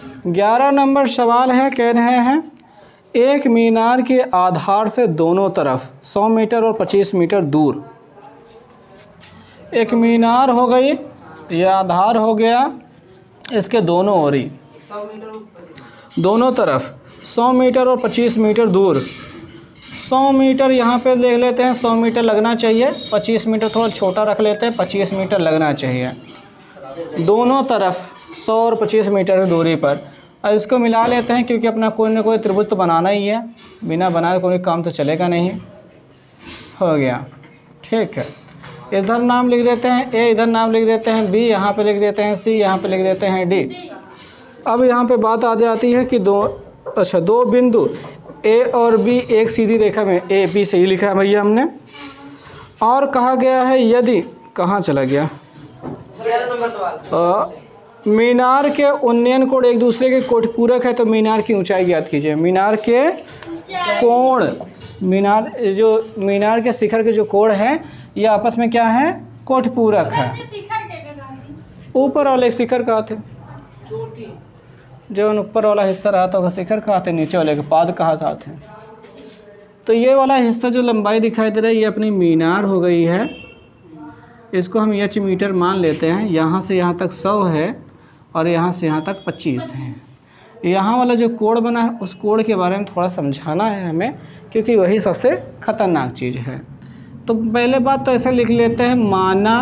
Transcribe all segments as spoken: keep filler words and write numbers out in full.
ग्यारह नंबर सवाल है, कह रहे हैं एक मीनार के आधार से दोनों तरफ सौ मीटर और पच्चीस मीटर दूर, एक मीनार हो गई, यह आधार हो गया, इसके दोनों ओर ही दोनों तरफ सौ मीटर और पच्चीस मीटर दूर, सौ मीटर यहाँ पे देख लेते हैं, सौ मीटर लगना चाहिए, पच्चीस मीटर थोड़ा छोटा रख लेते हैं, पच्चीस मीटर लगना चाहिए दोनों तरफ सौ और पच्चीस मीटर की दूरी पर। अब इसको मिला लेते हैं क्योंकि अपना कोई ना कोई त्रिभुज तो बनाना ही है, बिना बनाए कोई काम तो चलेगा नहीं। हो गया, ठीक है। इधर नाम लिख देते हैं ए, इधर नाम लिख देते हैं बी, यहाँ पे लिख देते हैं सी, यहाँ पे लिख देते हैं डी। अब यहाँ पे बात आ जाती है कि दो अच्छा दो बिंदु ए और बी एक सीधी रेखा में, ए बी सही लिखा है भैया हमने, और कहा गया है यदि, कहाँ चला गया, आ, मीनार के उन्नयन कोण एक दूसरे के कोटपूरक है तो मीनार की ऊंचाई ज्ञात कीजिए। मीनार के कोण, मीनार जो मीनार के शिखर के जो कोण है ये आपस में क्या है, कोटपूरक है। ऊपर वाले शिखर कहा थे, जो ऊपर वाला हिस्सा रहा था वह शिखर कहा थे, नीचे वाले के पाद कहा था थे। तो ये वाला हिस्सा जो लंबाई दिखाई दे रहा है ये अपनी मीनार हो गई है, इसको हम एच मीटर मान लेते हैं। यहाँ से यहाँ तक सौ है और यहाँ से यहाँ तक पच्चीस है। यहाँ वाला जो कोण बना है उस कोण के बारे में थोड़ा समझाना है हमें, क्योंकि वही सबसे ख़तरनाक चीज़ है। तो पहले बात तो ऐसे लिख लेते हैं, माना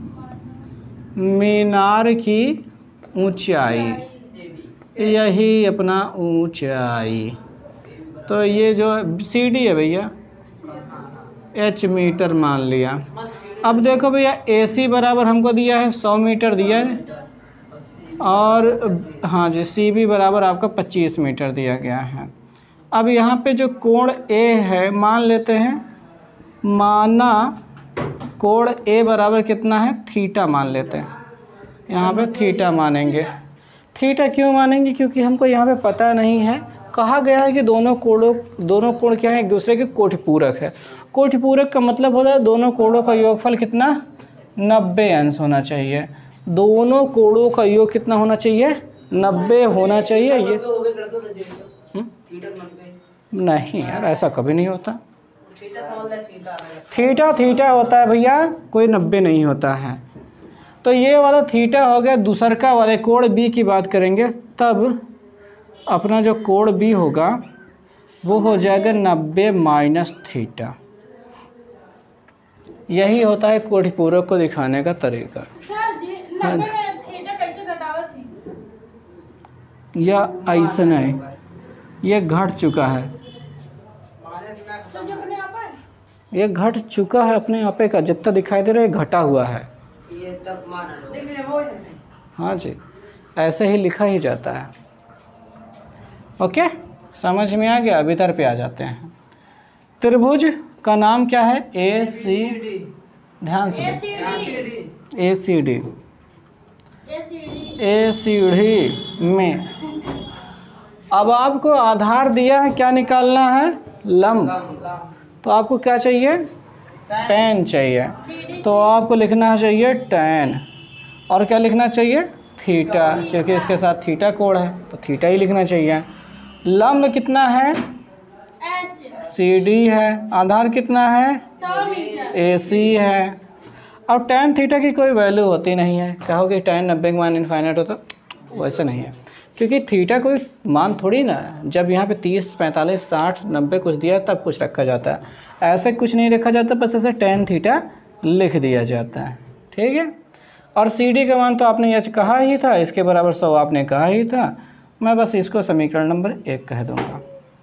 मीनार की ऊंचाई, यही अपना ऊंचाई, तो ये जो सी डी है भैया एच मीटर मान लिया। अब देखो भैया ए सी बराबर हमको दिया है सौ मीटर दिया है, और हाँ जी सी बी बराबर आपका पच्चीस मीटर दिया गया है। अब यहाँ पे जो कोण ए है मान लेते हैं, माना कोण ए बराबर कितना है, थीटा मान लेते हैं। यहाँ पे थीटा मानेंगे। थीटा क्यों मानेंगे, क्योंकि हमको यहाँ पे पता नहीं है, कहा गया है कि दोनों कोणों दोनों कोण क्या है, एक दूसरे के कोटिपूरक है। कोटिपूरक का मतलब होता है दोनों कोणों का योगफल कितना, नब्बे अंश होना चाहिए। दोनों कोणों का योग कितना होना चाहिए, नब्बे होना चाहिए। ये नहीं यार, ऐसा कभी नहीं होता। थीटा थीटा होता है भैया, कोई नब्बे नहीं होता है। तो ये वाला थीटा हो गया। दूसरका वाले कोण बी की बात करेंगे तब अपना जो कोण बी होगा वो हो जाएगा नब्बे माइनस थीटा। यही होता है कोटिपूरक को दिखाने का तरीका। हाँ, या ऐसा नहीं, ये घट चुका है, ये घट चुका है अपने आप का, जितना दिखाई दे रहा है घटा हुआ है। हाँ जी, ऐसे ही लिखा ही जाता है। ओके, समझ में आ गया। अब इधर पे आ जाते हैं। त्रिभुज का नाम क्या है, ए सी, ध्यान से, ए सी डी। ए सी डी में अब आपको आधार दिया है, क्या निकालना है, लंब। तो आपको क्या चाहिए, टैन चाहिए। तो आपको लिखना चाहिए टैन, और क्या लिखना चाहिए, थीटा, क्योंकि इसके साथ थीटा कोण है तो थीटा ही लिखना चाहिए। लंब कितना है, सी डी है। आधार कितना है, ए सी है। अब टैन थीटा की कोई वैल्यू होती नहीं है। कहोगे टैन नब्बे का मान इनफाइनाइट होता, वैसे नहीं है, क्योंकि थीटा कोई मान थोड़ी ना है। जब यहाँ पे तीस पैंतालीस साठ नब्बे कुछ दिया तब कुछ रखा जाता है, ऐसे कुछ नहीं रखा जाता, बस ऐसे टैन थीटा लिख दिया जाता है। ठीक है। और सी डी का मान तो आपने यच कहा ही था, इसके बराबर सौ आपने कहा ही था। मैं बस इसको समीकरण नंबर एक कह दूँगा।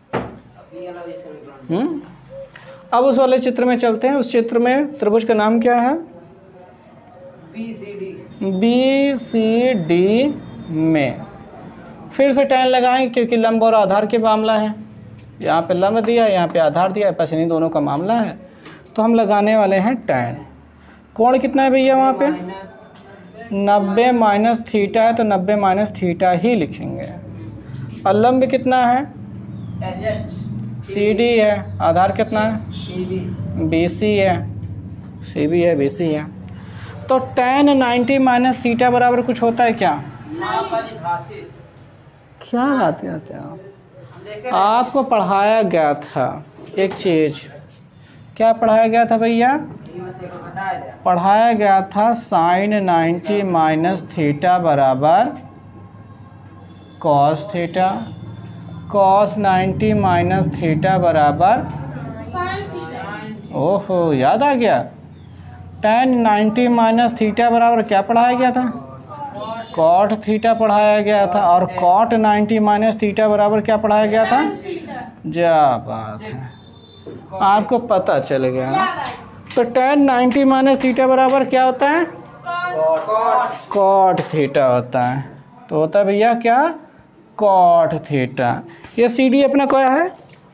हम्म अब उस वाले चित्र में चलते हैं। उस चित्र में त्रिभुज का नाम क्या है, B C D. B C D में फिर से टैन लगाएंगे, क्योंकि लंब और आधार के मामला है। यहाँ पे लंब दिया, यहाँ पे आधार दिया, बस इन्हीं दोनों का मामला है। तो हम लगाने वाले हैं टैन। कोण कितना है भैया वहाँ पे, नब्बे माइनस थीटा है, तो नब्बे माइनस थीटा ही लिखेंगे। और लंब कितना है, सी डी है। आधार कितना है, बी सी है, सी बी है, बी सी है। तो टैन नाइन्टी माइनस थीटा बराबर कुछ होता है क्या, क्या बात करते हो? आपको पढ़ाया गया था एक चीज़, क्या पढ़ाया गया था भैया? पढ़ाया गया था साइन नाइन्टी माइनस थीटा बराबर cos theta, cos ninety minus theta बराबर, ओहो याद आ गया। टेन नाइन्टी माइनस थीटा बराबर क्या पढ़ाया गया था? कॉट थीटा पढ़ाया गया था। और कॉट नाइन्टी माइनस थीटा बराबर क्या पढ़ाया गया था? क्या बात है, आपको पता चल गया। तो टेन नाइन्टी माइनस थीटा बराबर क्या होता है? कॉट थीटा होता है। तो होता है भैया क्या? Cot theta. ये सी डी अपना क्या है?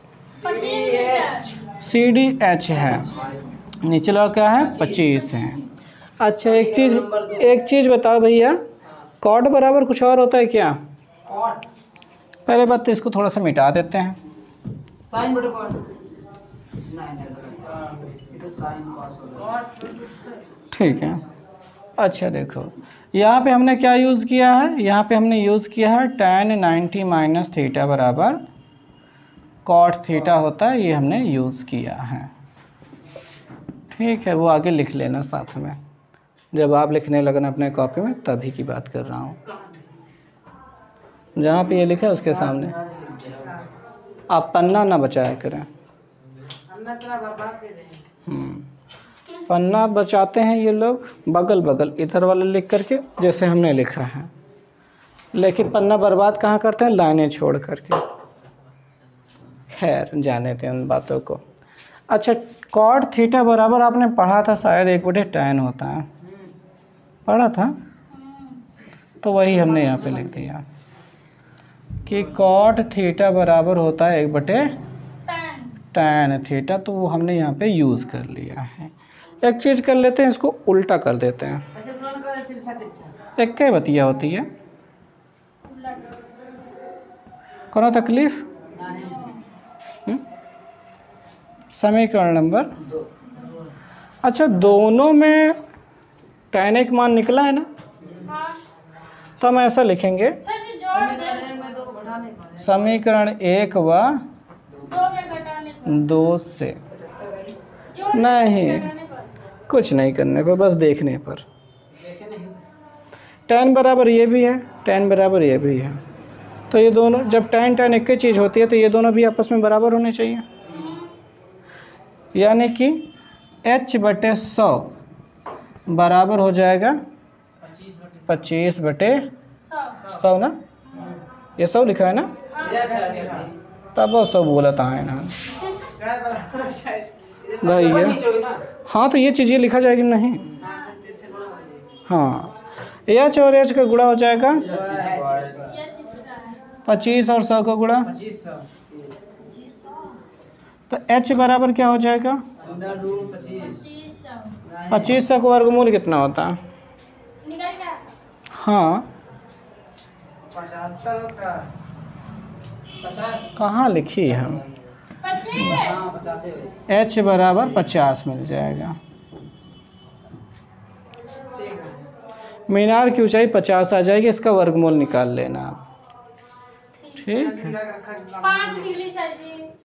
सी डी एच है, नीचे लगा क्या है? पच्चीस है। अच्छा एक चीज़ एक चीज़ बताओ भैया, कॉट बराबर कुछ और होता है क्या? पहले बात तो इसको थोड़ा सा मिटा देते हैं। साइन बटे कॉट, ठीक है। अच्छा देखो यहाँ पे हमने क्या यूज़ किया है? यहाँ पे हमने यूज़ किया है टेन नाइन्टी माइनस थीटा बराबर कॉट थीटा होता है, ये हमने यूज़ किया है। ठीक है, वो आगे लिख लेना साथ में, जब आप लिखने लगना अपने कॉपी में तभी की बात कर रहा हूँ। जहाँ पे ये लिखा है उसके सामने आप पन्ना ना बचाया करें। पन्ना बचाते हैं ये लोग बगल बगल इधर वाले लिख करके, जैसे हमने लिखा है, लेकिन पन्ना बर्बाद कहाँ करते हैं? लाइनें छोड़ करके। खैर जाने दें उन बातों को। अच्छा कॉट थीटा बराबर आपने पढ़ा था शायद एक बटे टेन होता है, पढ़ा था? तो वही हमने यहाँ पे लिख दिया कि कॉट थीटा बराबर होता है एक बटे टेन थीटा, तो वो हमने यहाँ पे यूज़ कर लिया है। एक चीज़ कर लेते हैं, इसको उल्टा कर देते हैं। एक क्या बतिया होती है, कोनो तकलीफ? समीकरण नंबर, अच्छा दोनों में टेन एक मान निकला है ना? तो हम ऐसा लिखेंगे समीकरण एक व दो से, नहीं कुछ नहीं करने पर, बस देखने पर। टेन बराबर ये भी है, टेन बराबर ये भी है, तो ये दोनों जब टेन टेन एक ही चीज़ होती है तो ये दोनों भी आपस में बराबर होने चाहिए। यानी कि h बटे सौ बराबर हो जाएगा पच्चीस बटे सौ ना? ये सौ लिखा है ना? तब वो सौ बोला था है ना भैया? हाँ तो ये चीज़ ये लिखा जाएगी नहीं? हाँ एच और एच का गुणा हो जाएगा पच्चीस और सौ का गुणा, तो h बराबर क्या हो जाएगा? पच्चीस सौ का वर्गमूल कितना होता है? हाँ कहाँ लिखी है हम? h बराबर पचास मिल जाएगा। मीनार की ऊंचाई पचास आ जाएगी, इसका वर्गमूल निकाल लेना आप। ठीक है।